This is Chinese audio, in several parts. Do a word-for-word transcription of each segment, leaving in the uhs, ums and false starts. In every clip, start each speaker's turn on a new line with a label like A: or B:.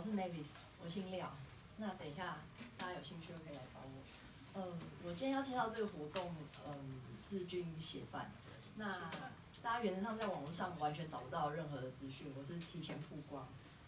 A: 是 Mavis， 我姓廖。那等一下大家有兴趣就可以来找我。嗯，我今天要介绍这个活动，嗯，是军营协办。那大家原则上在网络上完全找不到任何的资讯，我是提前曝光。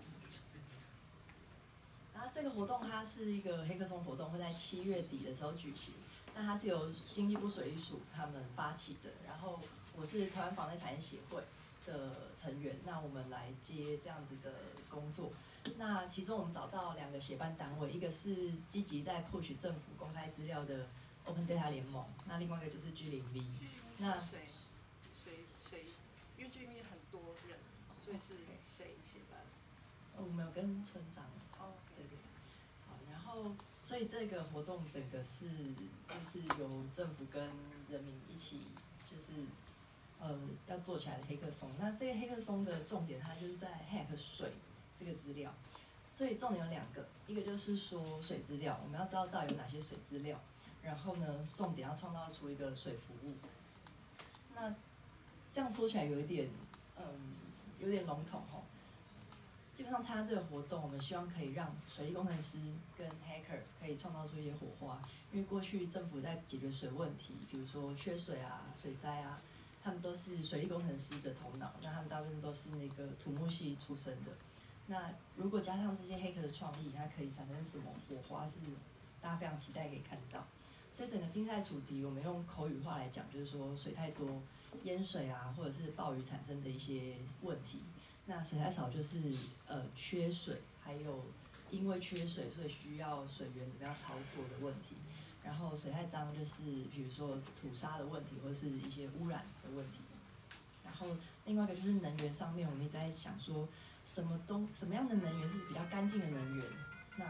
A: 然后这个活动它是一个黑客松活动，会在七月底的时候举行。那它是由经济部水利署他们发起的，然后我是台湾房地产业协会的成员，那我们来接这样子的工作。那其中我们找到两个协办单位，一个是积极在 push 政府公开资料的 Open Data 联盟，那另外一个就是 G 零 V。那
B: 谁谁谁？因为 G 零 V 很多人，所以是谁协办？
A: 我们有跟村长。
B: 哦，
A: 对对。好，然后所以这个活动整个是就是由政府跟人民一起就是呃要做起来的黑客松。那这个黑客松的重点，它就是在 hack 水这个资料。所以重点有两个，一个就是说水资料，我们要知道到底有哪些水资料，然后呢，重点要创造出一个水服务。那这样说起来有一点，嗯，有点笼统吼。基本上参加这个活动，我们希望可以让水利工程师跟 hacker 可以创造出一些火花。因为过去政府在解决水问题，比如说缺水啊、水灾啊，他们都是水利工程师的头脑，那他们大部分都是那个土木系出身的。那如果加上这些黑客的创意，它可以产生什么火花，是大家非常期待可以看到。所以整个竞赛主题，我们用口语化来讲，就是说水太多、淹水啊，或者是暴雨产生的一些问题。那水太少就是呃缺水，还有因为缺水，所以需要水源怎么样操作的问题。然后水太脏就是比如说土沙的问题，或者是一些污染的问题。然后另外一个就是能源上面，我们一直在想说。什么东什么样的能源是比较干净的能源？那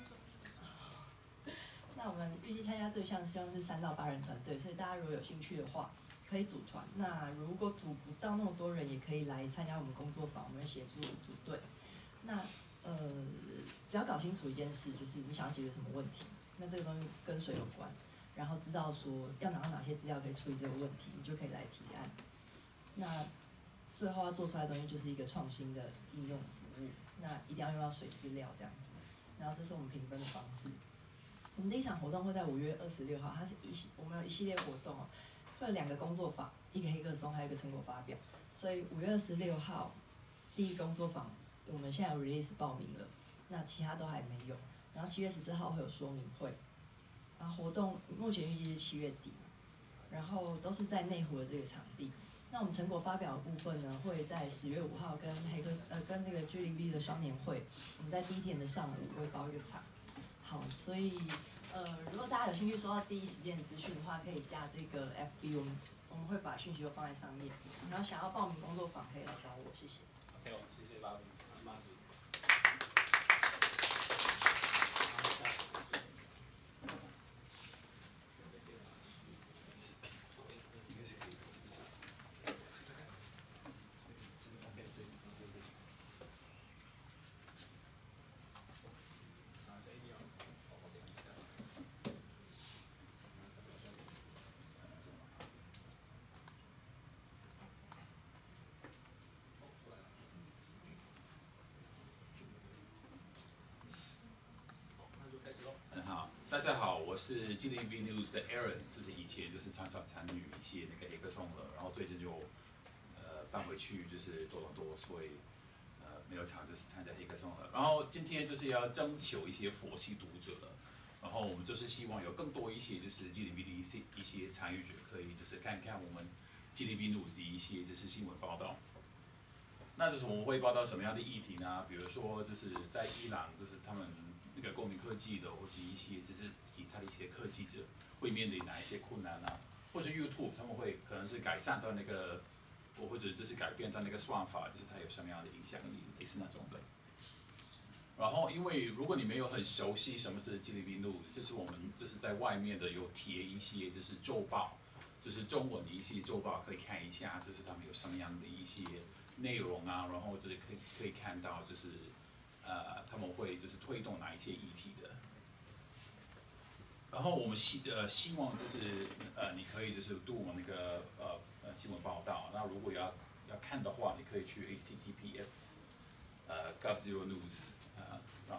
A: 那我们预计参加这项希望是三到八人团队，所以大家如果有兴趣的话，可以组团。那如果组不到那么多人，也可以来参加我们工作坊，我们会协助组队。那呃，只要搞清楚一件事，就是你想要解决什么问题，那这个东西跟水有关，然后知道说要拿到哪些资料可以处理这个问题，你就可以来提案。那最后要做出来的东西就是一个创新的应用服务，那一定要用到水资料这样子。然后这是我们评分的方式。我们第一场活动会在五月二十六号，它是一我们有一系列活动哦，会有两个工作坊，一个黑客松，还有一个成果发表。所以五月二十六号第一工作坊，我们现在有 release 报名了，那其他都还没有。然后七月十四号会有说明会，然后活动目前预计是七月底，然后都是在内湖的这个场地。那我们成果发表的部分呢，会在十月五号跟黑客呃跟那个 G 零 V 的双年会，我们在第一天的上午会包一个场。好，所以呃如果大家有兴趣收到第一时间的资讯的话，可以加这个 F B， 我们我们会把讯息都放在上面。然后想要报名工作坊可以来找我，谢谢。
C: OK， 谢谢巴比，马比。嗯好，大家好，我是 G 零 V News 的 Aaron， 就是以前就是常常参与一些那个黑客松了，然后最近就呃搬回去就是多伦多，所以呃没有场就是参加黑客松了。然后今天就是要征求一些佛系读者，然后我们就是希望有更多一些就是 G 零 V 的一些一些参与者可以就是看看我们 G 零 V News 的一些就是新闻报道。那就是我们会报道什么样的议题呢？比如说就是在伊朗，就是他们那个公民科技的，或者一些就是其他的一些科技者会面临哪一些困难啊？或者 YouTube 他们会可能是改善到那个，或者就是改变到那个算法，就是它有什么样的影响力，类似那种的。然后，因为如果你没有很熟悉什么是 G 零 V News， 就是我们就是在外面的有贴一些就是周报，就是中文的一些周报可以看一下，就是他们有什么样的一些内容啊，然后就是可以可以看到就是呃他们会就是推动哪一些议题的。然后我们希呃希望就是呃你可以就是读我们那个呃呃新闻报道，那如果要要看的话，你可以去 H T T P S 呃 gov zero news 呃，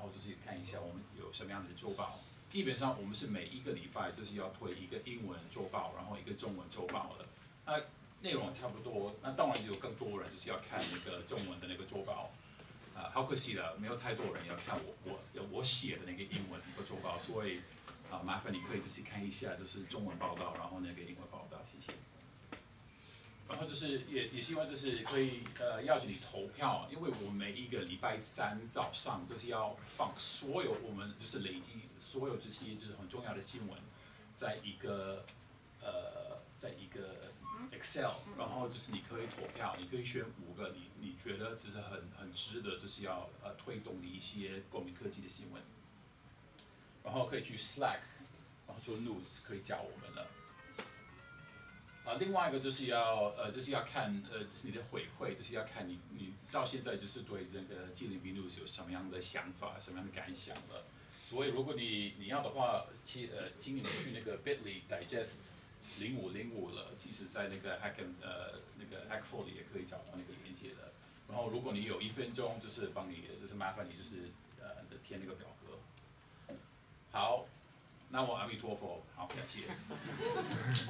C: 一下我们有什么样的周报。基本上我们是每一个礼拜就是要推一个英文周报，然后一个中文周报的。那内容差不多，那当然有更多人就是要看那个中文的那个周报。啊、呃，好可惜了，没有太多人要看我我我写的那个英文一个周报，所以啊、呃，麻烦你可以仔细看一下，就是中文报道，然后那个英文报道，谢谢。然后就是也也希望就是可以呃邀请你投票，因为我们每一个礼拜三早上就是要放所有我们就是累积所有这些就是很重要的新闻，在一个呃在一个 Excel， 然后就是你可以投票，你可以选五个你你觉得就是很很值得就是要呃推动的一些公民科技的新闻，然后可以去 Slack， 然后就 News 可以加我们了。啊，另外一个就是要呃，就是要看呃，就是你的回馈，就是要看你你到现在就是对那个 G L B News 有什么样的想法，什么样的感想了。所以如果你你要的话，其呃，请你们去那个 Bitly Digest 零五零五了，其实在那个 Hack 呃那个 Hackful 里也可以找到那个连接的。然后如果你有一分钟，就是帮你，就是麻烦你就是呃填那个表格。好。那我阿弥陀佛，好，感谢。